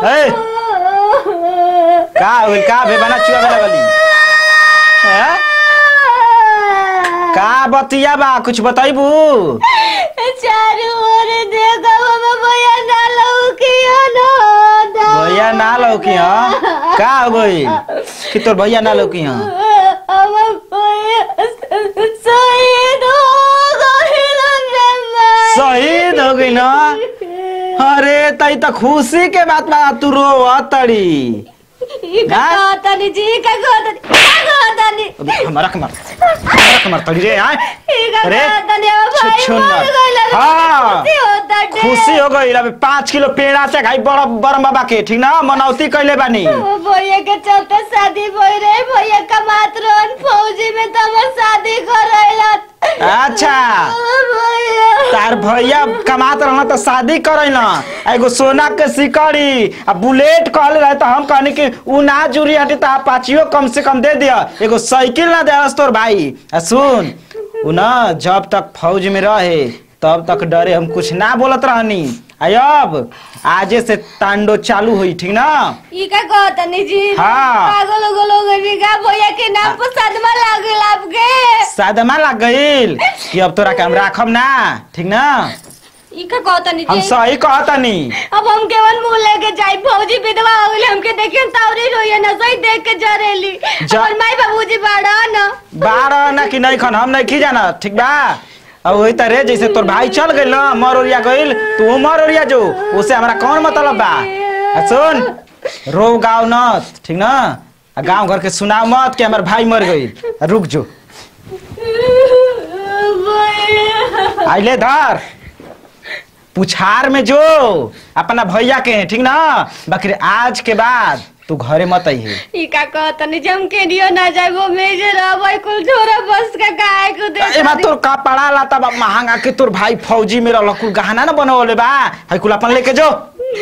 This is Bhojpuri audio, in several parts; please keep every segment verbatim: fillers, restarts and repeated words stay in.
ए का होइल का बेबना चुआ में लगली हैं का बतिया बा कुछ बताइबू चारू ओर देखो बाबा भैया ना लौकिया ना भैया ना लौकी हां का हो गई कि तोर भैया ना लौकी हां अब भैया शहीद हो गए शहीद हो गई ना अरे तई तो खुशी के बात बा तू रो तड़ी का तनी जी का गोतनी का गोतनी हमारा कमर हमारा कमर तड़ी रे आए अरे तनी भाई छुछुन हां खुशी हो गई अबे पाँच किलो पेड़ा से खाई बड़ बरम बाबा के ठीक ना मनौती कइले बानी भैया के चलते शादी भई रे भैया का मातरन फौजी में त हमर शादी करैला अच्छा तार भैया कमात रहना तो शादी करैला एगो सोना के सिकड़ी आ बुलेट कहल रहे तो हम कहनी कि उ ना जुरी हटी त पाचियो कम से कम दे दिया एगो साइकिल ना देस तोर भाई आ सुन उ ना जब तक फौज में रहे तब तक डरे हम कुछ ना बोलत रहनी अब आजे से तांडो चालू हुई ठीक ना ई का कहतनी जी हां पागल हो गलो बिगा भैया के नाम पर सदमा लागल आपके सदमा लाग गइल कि अब तोरा के हम राखब ना ठीक ना ई का कहतनी जी हम सही कहतनी अब हम केवन मुंह लेके जाई फौजी विधवा हो गइल हमके देखिए तावरी रोइए ना सही देख के जरेली और माई बाबूजी बाड़ा ना बाड़ा ना कि नहीं खन हम नहीं खी जाना ठीक बा अब वही तरह जैसे तोर भाई चल गइल ना मरोरिया गइल तू मरोरिया जो उसे हमरा कौन मतलब बा सुन रो गाँव न ठीक ना गाँव घर के सुनाओ मत कि हमार भाई मर गइल रुक जो आइले धर पुछार में जो अपना भैया के ठीक ना बाकी आज के बाद तू घरे मत आई है ई का कहतनी जम के दियो ना जाय वो मेजे रहबै कुल छोरा बस का गाय को दे ए मत तोर का पड़ा लाता बा महंगा के तोर भाई फौजी में रहल कुल गहना ना बनवले बा है कुल अपन लेके जो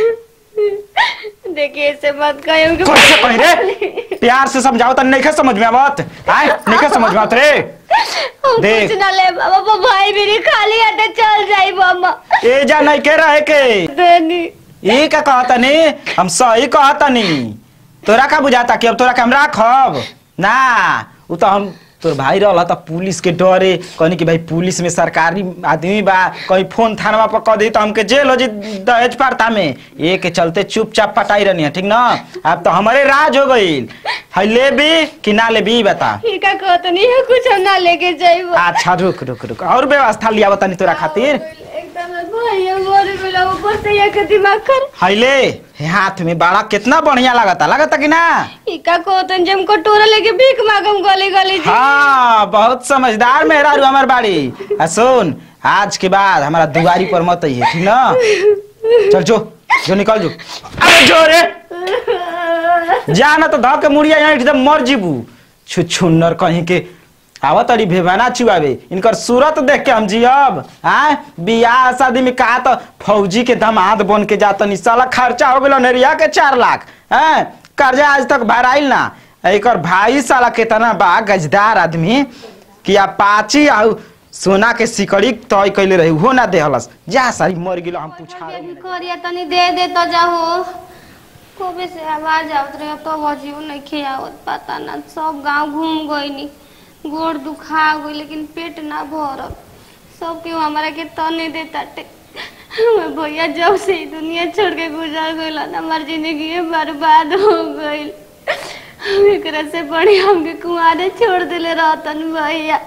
देखिए से मत कहियो कि कैसे कह रे प्यार से समझाओ त नहीं समझ में आवत आए नहीं समझ में आवत रे देख कुछ ना ले बाबा भाई मेरी खाली हटे चल जाई मामा ए जा नहीं के रहे के देनी ई का कहतनी हम सही कहतनी तोरा का बुझाता कि अब तोरा के हम राखब ना उ तो हम तोर भाई रहला त पुलिस के डरे कहनी कि भाई पुलिस में सरकारी आदमी बा कहीं फोन थाना पर कह दी तो हमके जेल हो जी दहेज पारता में ये के चलते चुपचाप पटाई रहनी है ठीक ना अब तो हमारे राज हो गइल है लेबी कि ना लेबी बता ई का कहतनी है कुछ हम ना लेके जाइबो अच्छा रुक रुक रुक और व्यवस्था लिया बतानी तोरा खातिर एकदम भैया मोर गेला ऊपर से ये के दिमाग कर हाइले हाथ में बड़ा कितना बढ़िया लगता लगता कि ना ई का कहतन जम कटोरा लेके भीख मांगम गली गली हाँ बहुत समझदार मेहरारू हमार बाड़ी आ सुन आज के बाद हमारा दुआरी पर मत आई है ठीक ना चल जो जो निकल जो अरे जो रे जाना तो धक के मुड़िया यहाँ एकदम मर जीबू छुछुन्नर कहीं के आवत अड़ी भेवाना चुआवे इनकर सूरत देख के हम जियब आए बियाह शादी में कहा तो फौजी के दामाद बन के जातनी साला खर्चा हो गलो नेरिया के चार लाख हैं कर्जा आज तक भराइल ना एक भाई साला केतना बा गजदार आदमी कि अपाची आउ सोना के सिकड़ी तय कैले रही हो ना देहलस जा सारी मर गेलो हम पूछा करिया तनी दे दे तो जाओ कोबे से आवाज आवत रहे तो वजीव नहीं खियावत पता ना सब गांव घूम गईनी गोड़ दुखा गई लेकिन पेट ना भरल सब क्यों हमारा के तने देता मैं भैया जब से दुनिया छोड़ के गुजर गइल ना हमार जिंदगी बर्बाद हो गइल एकरा से बड़ी हमके कुआरे छोड़ देले रहतन भैया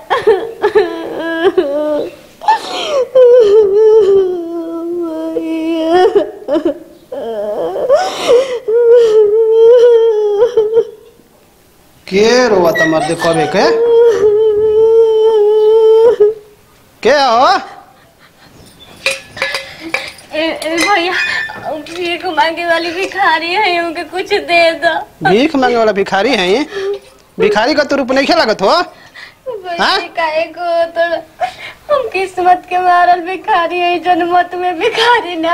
के रोवा तमर दे कबे के के हो ए, ए भैया भीख मांगे वाली भिखारी है उनके कुछ दे दो भीख मांगे वाला भिखारी है ये भिखारी का तो रूप नहीं लागत हो हाँ? तो हम किस्मत के मारल भिखारी है जन्मत में भिखारी ना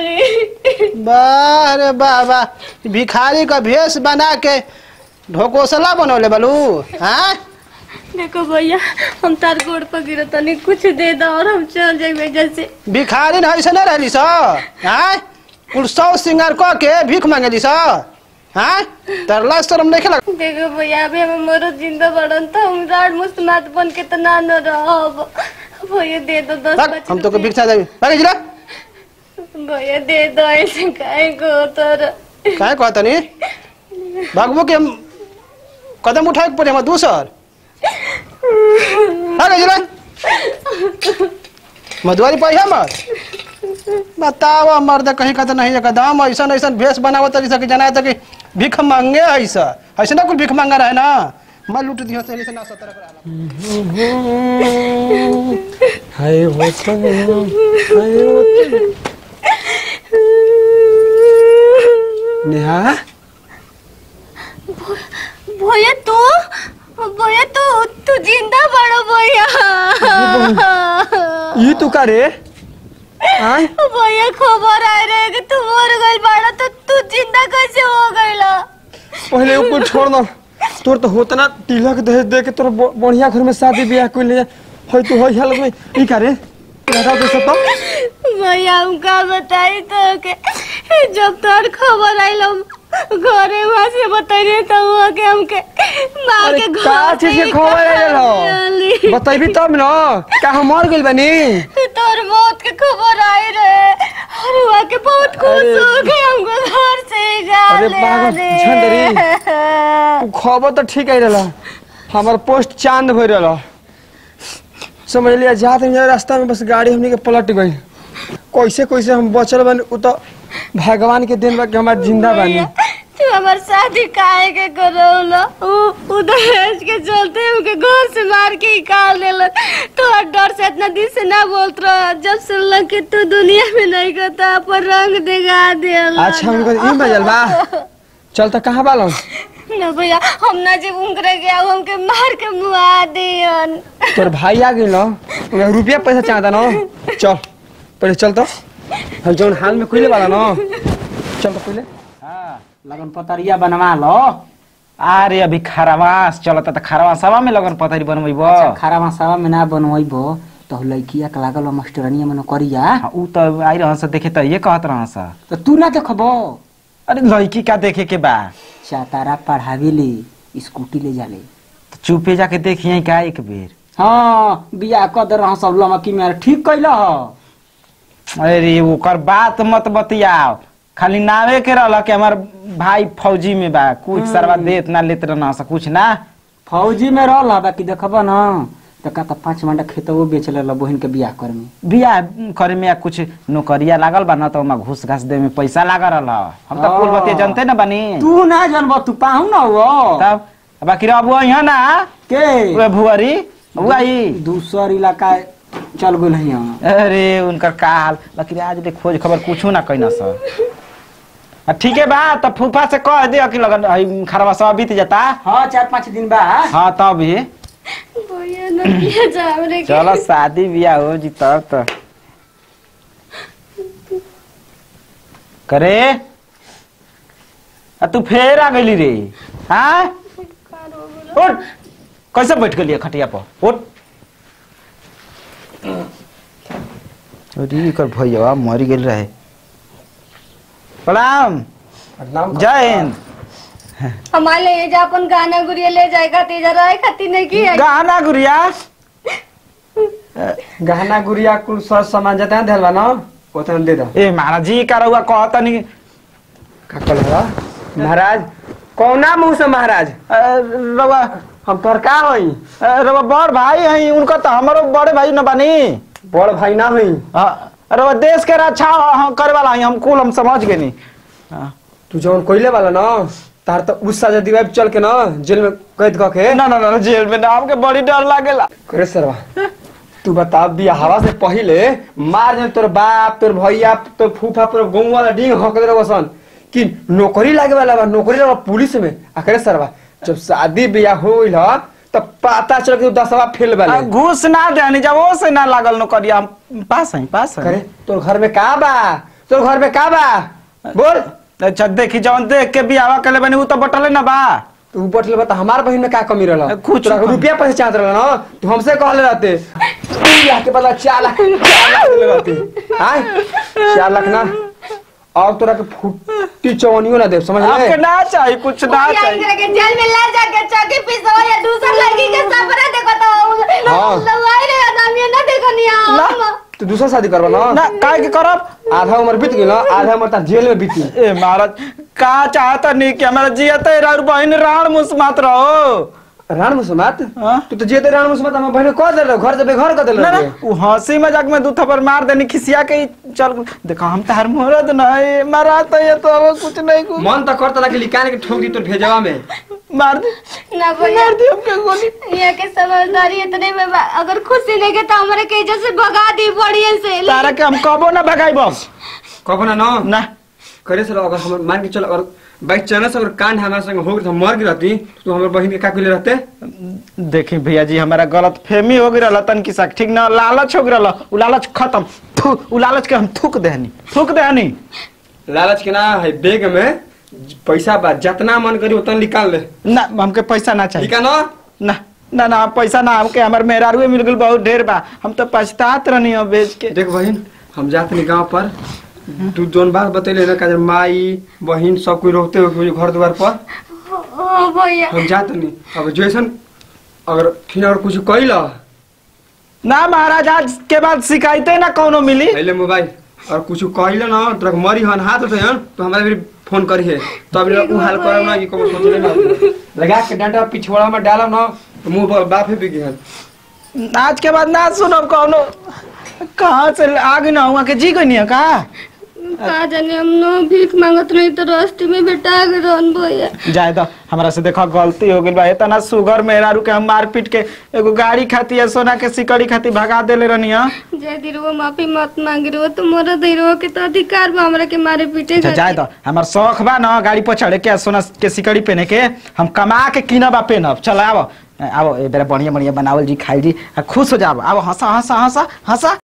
वाह रे बाबा भिखारी का भेष बना के ढोकोसला बनोले बलू हाँ देखो भैया हम तार गोड़ पर गिरो तनी कुछ दे दो और हम चल जाए जैसे भिखारी न ऐसे न रहली सो हाँ कुल सौ सिंगार क के भीख मांगे सा हाँ तर लाज शर्म नहीं खेला। देखो भैया अभी हमें मरो जिंदा बड़न तो हम राड मुस्त मात बन के तो ना न रहब भैया दे दो दस तक हम तो को भिक्षा देबी भागे जिला भैया दे दो ऐसे काहे को तर काहे कहता नी भागबो के कदम उठाए के पड़े हम दूसर भागे जिला मधुवारी पैसा मत बताओ मर्द कहीं का तो नहीं एकदम ऐसा ऐसा भेष बनावो तरी सके जना तक भीख मांगे ऐसा ऐसे ना कुछ भीख मांगा रहे ना मैं लूट दियो से ना सतर हाय होता हाय होता नेहा भैया तू भैया तू तू जिंदा बड़ो भैया ये तू का रे हां भैया खबर आ रहे कि तू मर गइल बाड़ा तो तू जिंदा कैसे हो गइला पहले ऊपर छोड़ ना तोर तो होता ना तिलक दे दे के तोर बढ़िया घर में शादी ब्याह कोई ले होय तू होय हालत में ई का रे बता दे सब भैया हमका बताई तो के जब तोर खबर आइल घरे वहां से बताइए तो हुआ के हमके मार के का चीज के खबर आइल हो बताइबी तब ना का हम मर गइल बानी तोर मौत के खबर आई रे और हुआ के बहुत खुश हो गए हमको घर से जा अरे पागल झंडरी खबर तो ठीक आई रहला हमार पोस्ट चांद भइल रहला समझ लिया जात में रास्ता में बस गाड़ी हमनी के पलट गई कैसे कैसे हम बचल बानी उ तो भगवान के दिन बा कि हमार जिंदा बानी तू हमार शादी काहे के करौला उ दहेज के चलते उनके घर से मार के निकाल देला तो डर से इतना दिन से ना बोलत रह जब सुनला कि तू दुनिया में नहीं करता पर रंग दिखा देला अच्छा हमको ई मजल बा चल त कहां बालो ना भैया हम ना जब उनकरे गया हमके मार के मुआ दियन तोर भाई आ गइल न रुपया पैसा चाहता न चल पहले चल तो हम जोन हाल में कइले वाला न चल तो पहले हां लगन पतरिया बनवा लो अरे अभी खरवास चलता त खरवासवा में लगन पतरी बनवइबो अच्छा खरवासवा में ना बनवइबो तो लइकिया के लागल मास्टरनिया में न करिया उ त आई रहन से देखे त ये कहत रहन से तो तू ना देखबो अरे लड़की का देखे के बा चातारा पढ़ावे ले स्कूटी ले जाले तो चुपे जाके देखिए का एक बेर हां बियाह क दे रहा सब लमकी में ठीक कइला ह अरे ओकर बात मत बतियाओ खाली नावे के रहल कि हमार भाई फौजी में बा कुछ सरवा देत ना लेत रहना से कुछ ना फौजी में रहला बाकी देखबो ना त का त पांच मंडा खेतवो बेच लेला बहिन के बियाह करे में बियाह करे में कुछ नौकरिया लागल बा ना तो ओमा घूस घास दे में पैसा लागल रहल हम त कुल बतिया जानते ना बनी तू ना जानबो तू पाहु ना हो तब बाकी अब यहाँ ना के वे भुआरी बुआई दूसर इलाका चल गेल है यहाँ अरे उनकर का हाल बाकी आज दे खोज खबर कुछ ना कइना सर ठीक है बा तो फूफा से कह दे कि लगन खरवा सब बीत जाता हां चार पांच दिन बा हां तब भी भैया ना किया जावरे के चलो शादी बियाह हो जी तब तो करे आ तू फेर आ गइली रे हां उठ कैसे बैठ गेलिए खटिया पर उठ अरे कर भैया मर गेल रहे प्रणाम जय हिंद हमारे ले जा अपन गाना गुड़िया ले जाएगा तेजा रहे खाती नहीं की है गाना गुड़िया गहना गुड़िया कुल सर सामान जता देलवा न ओतन दे दो ए महाराज जी का रहुआ कहता नहीं का कहला महाराज कौना मुंह से महाराज रहुआ हम तोर का होई रहुआ बड़ भाई हैं उनका तो हमारो बड़े भाई न बनी बड़ भाई ना होई रहुआ देश के रक्षा करे वाला हैं हम कुल हम समझ गए नहीं तू जौन कोइले वाला न तार तो गुस्सा जदी वेब चल के न जेल में कैद क के ना ना ना जेल में नाम के बड़ी डर लागेला करे सरवा तू बता बियाहवा से पहले मार दे तोर बाप तोर भैया तोर फूफा तोर गांव वाला डिंग हक दे वसन कि नौकरी लागे वाला बा नौकरी लगा पुलिस में आ करे सरवा जब शादी बियाह होइल ह तब पता चल के दसवा फेल वाले घूस ना देनी जब वो से ना लागल नौकरिया पास है पास है करे तोर घर में का बा तोर घर में का बा बोल अच्छा देखी जौन देख के बियाह करे बनी उ तो बटले ना बा तू बटले बता हमार बहन में का कमी रहला कुछ रुपया पैसे चाहत रहला ना तू हमसे कहले रहते तू या के बदला चार लाख चार लाख ले रहते हां चार लाख ना और तोरा के फुट्टी चवनियो ना दे समझ आपके ले ना चाहिए कुछ ना या चाहिए इनके जेल में ला जाके चौकी पिसो या दूसर लड़की के सपना देखो तो हाँ। लवाई रे आदमी ना देखो नहीं ना। तू दूसरा शादी करबा ना ना काय के करब आधा उम्र बीत गेल ना आधा उम्र ता जेल में बीती ए महाराज का चाहता नहीं कि हमारा जियते रार बहन राण मुस मात रहो राण मुसमात हाँ? तू तो जेते राण मुसमात हम बहन कह दे घर से बेघर कर दे ना ना वो हंसी मजाक में दू थप्पड़ मार देनी खिसिया के ही चल देखो हम तार मोरद नहीं मारा तो ये तो अब कुछ नहीं कुछ मन तो करता ना कि लिकाने के ठोक दी तोर भेजवा में मार दे ना भैया मार दे हमके गोली ये के समझदारी इतने में बा- अगर खुशी नहीं के तो हमारे के इज्जत से भगा दी बढ़िया से तारा के हम कबो ना भगाई बस कहो ना ना ना करे सर अगर हम मान के चल अगर बाइक चलने से अगर कांड हमारे संग हो गई तो मर गई रहती तो हमारे बहन के का कुले रहते देखी भैया जी हमारा गलत फहमी हो गई तन की साक ठीक ना लालच हो गई उ लालच खत्म थू उ लालच के हम थूक देहनी थूक देहनी लालच के ना है बैग में पैसा बा जितना मन करी उतना निकाल ले ना हमके पैसा ना चाहिए ठीक है ना ना ना ना पैसा ना हमके हमारे मेहरारू मिल गई बहुत ढेर बा हम तो पछतात रहनी हो बेच के देख बहन हम जाते नहीं गाँव पर तू जोन बात बतैले ना का माई बहन सब कोई रोकते हो घर द्वार पर ओ भैया हम जाते नहीं अब जैसन अगर फिर और कुछ कैला ना महाराज आज के बाद शिकायतें ना कोनो मिली पहले मोबाइल और कुछ कहले ना तोरा मरी हन हाथ उठे हन तो हमारे भी फोन करिए तो अभी उ हाल करब ना कि को सोचले ना लगा के डंडा पिछवाड़ा में डालब ना तो मुंह पर बाफे भी गहन आज के बाद ना सुनब कोनो कहाँ से आग ना हुआ के जी गई नहीं का का जाने हम नो भीख मांगत नहीं तो रास्ते में बेटा गए रहन भैया जाए तो हमारा से देखो गलती हो गई बा इतना सुगर मेहरारू के हम मार पीट के एगो गाड़ी खाती है सोना के सिकड़ी खाती भगा देले रहनी है जय दिरो माफी मत मांग रो तो मोरा दिरो के तो अधिकार बा हमरा के मारे पीटे अच्छा जाए तो हमार शौक बा ना गाड़ी पर चढ़े के सोना के सिकड़ी पहने के हम कमा के किनब आ पहनब चल आवो आवो ए बेरा बढ़िया बढ़िया बनावल जी खाई जी आ खुश हो जाओ आवो हंसा हंसा हंसा हंसा